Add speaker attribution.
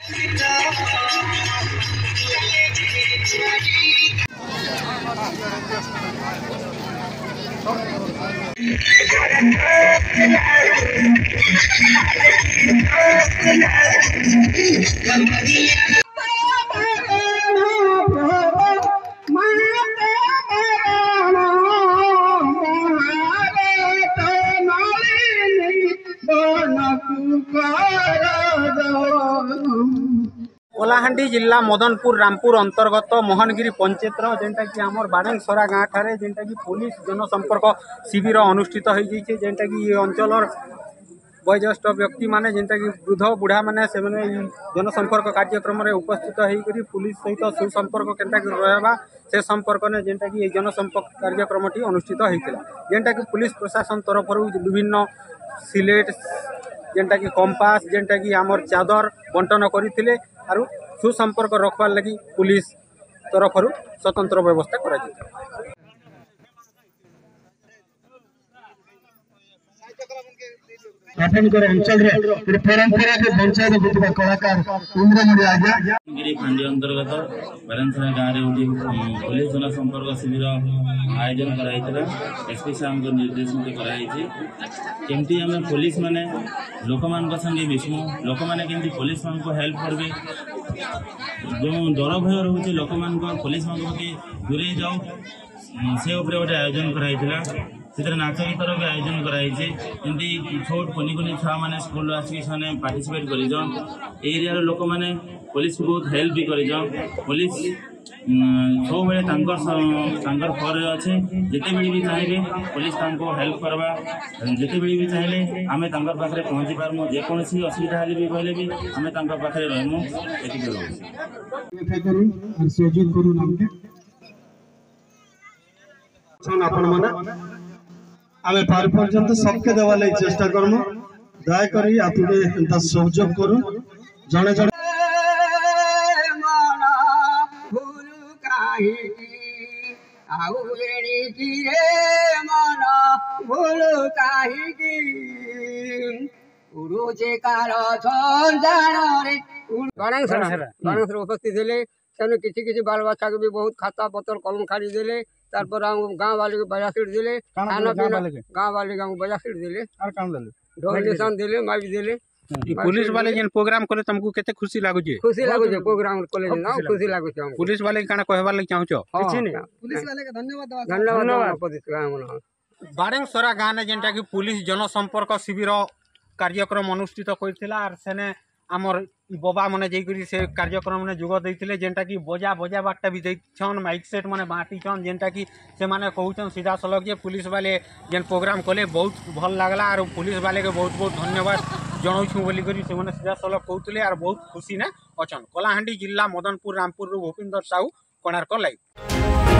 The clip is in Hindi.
Speaker 1: कलाहांडी जिला मदनपुर रामपुर अंतर्गत मोहनगिरी पंचायतर जेनटा कि आमर बाड़ेंसरा गाँव ठारे जेनटा कि पुलिस जनसंपर्क शिविर अनुष्ठित हो जाइए जेनटा कि ये अंचल वयोज्येष्ठ व्यक्ति माने जेनटा कि वृद्ध बुढ़ा माने से जनसंपर्क कार्यक्रम में उपस्थित होकर पुलिस सहित सुसंपर्क केनता रहा से संपर्क ने जेनटा कि जनसंपर्क कार्यक्रम अनुष्ठित होता जेनटा कि पुलिस प्रशासन तरफ विभिन्न सिलेट जेनटा कि कंपास जेनटा कि आमर चादर बंटन करते आरु सुसंपर्क रखवार लगी पुलिस तरफ स्वतंत्र व्यवस्था करा
Speaker 2: आपनकर अंचल रे परंपरा के बंचाई होतबा कलाकार इंद्रमणि आज्ञा
Speaker 3: गिरी खंडी अंतर्गत बाड़ेंसरा गाँव रे पुलिस जनसंपर्क शिविर आयोजन कराइतला एसपी साहब निर्देश मते कराइछि केमती हम पुलिस माने लोक मान संगे मिसमु लोक माने केमती पुलिस मान को हेल्प करबे जो डर भय रहउछि लोक मान को पुलिस मान के दूरे जाओ से ऊपर गोटे आयोजन कराइतला से नाच गीतर भी आयोजन कराई छोट कुनि कुनि छुआ मैंने स्कूल आसिक पार्टिसिपेट कर एरिया लोक मैंने पुलिस को बहुत हेल्प भी कर पुलिस सब बेले फर अच्छे जिते बड़ी भी चाहिए पुलिस हेल्प करवा जिते बड़ी भी चाहिए आम पाखे पहुँची पार्मु जेकोसी असुविधा भी कहले भी आम पाखे रहमु
Speaker 2: आमे पार पर्यंत सबके देवा लई चेष्टा करमु दया करी आपने एंता सहयोग करू जने जने
Speaker 4: मना भूल काहे आउ एड़ी की रे मना भूल काहे की उरुचे काल संजान रे गणेश उपस्थित हेले सेनु किसी बाल बच्चा के भी बहुत खाता पत्र कलम खाड़ी देले तारपर गाँव वाले को बजा सीट दिले खाना पीना गाँव वाले को बजा सीट दिले और काम दिले ढोल निशान दिले माइक दिले
Speaker 1: पुलिस वाले जेन प्रोग्राम करे तुमको केते खुशी लागु जे
Speaker 4: प्रोग्राम कॉलेज ना खुशी लागु छै
Speaker 1: पुलिस वाले काना कहबार लागि चाहू छ
Speaker 4: किछि नै पुलिस वाले के धन्यवाद पुलिस
Speaker 1: बाड़ेंसरा गाँव ने जेनटा कि पुलिस जनसंपर्क शिविर कार्यक्रम अनुष्ठित करथिला आर सेने आमर बाबा माने जैकरी से कार्यक्रम में जोग देते जेनटा कि बजा बजा बाटा भी देछन माइक सेट माने बांटीछन जेनटा कि से माने कहउछन सीधा सलग जे पुलिस वाले जेन प्रोग्राम कले बहुत भल लागला और पुलिस वाले के बहुत बहुत धन्यवाद जनाउछु बोली करी से माने सीधा सलग कहउतले और बहुत खुशी ने अछन कलाहांडी जिला मदनपुर रामपुर भूपिंदर साहू कोणार्क लाइव।